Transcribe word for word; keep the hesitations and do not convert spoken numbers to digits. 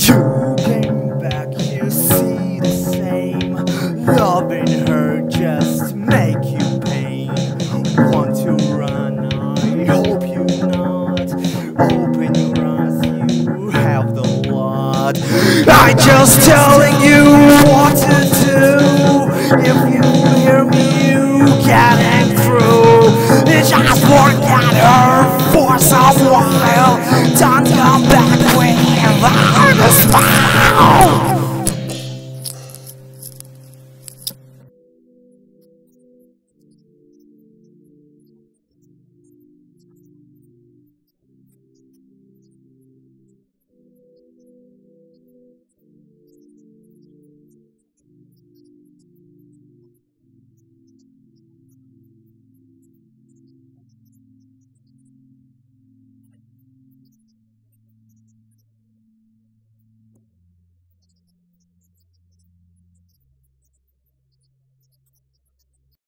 You came back, you see the same. Loving her just make you pain. Want to run, I hope you not. Open your eyes, you have the lot. I just telling you what to do. If you